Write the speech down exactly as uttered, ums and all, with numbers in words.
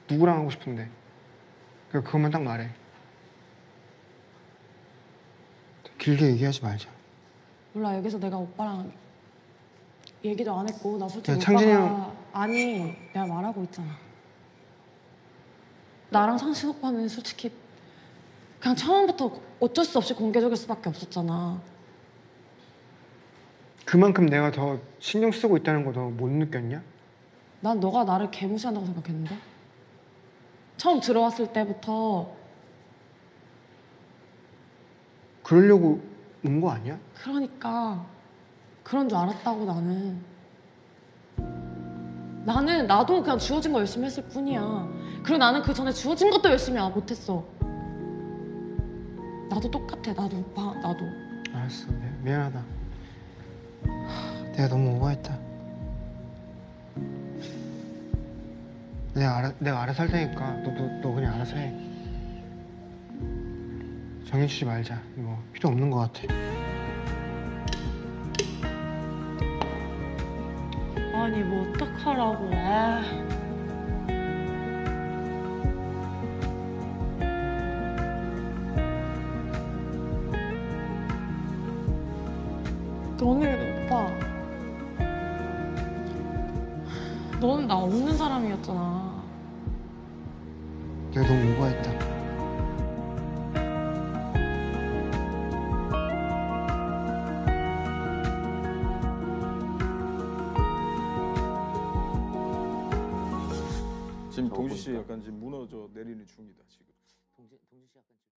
누구랑 하고 싶은데. 그러니까 그것만 딱 말해. 길게 얘기하지 말자. 몰라, 여기서 내가 오빠랑 얘기도 안 했고 나 솔직히 야, 오빠가 창진이 형... 아니 내가 말하고 있잖아. 나랑 상신 오빠는 솔직히 그냥 처음부터 어쩔 수 없이 공개적일 수밖에 없었잖아. 그만큼 내가 더 신경 쓰고 있다는 거 너 못 느꼈냐? 난 너가 나를 개무시한다고 생각했는데? 처음 들어왔을 때부터 그러려고 온 거 아니야? 그러니까 그런 줄 알았다고. 나는 나는 나도 그냥 주어진 거 열심히 했을 뿐이야. 그리고 나는 그 전에 주어진 것도 열심히 안 못했어. 나도 똑같아. 나도 오빠 나도. 알았어. 미, 미안하다. 내가 너무 오버했다. 내가 알아, 내가 알아서 할 테니까 너도 너 그냥 알아서 해. 정해주지 말자. 이거 필요 없는 것 같아. 아니 뭐 어떡하라고. 아. 너는 오빠 너는 나 없는 사람이었잖아. 내가 너무 오버했다. 지금 동주 씨 약간 지금 무너져 내리는 중이다 지금. 동주, 동주 씨 약간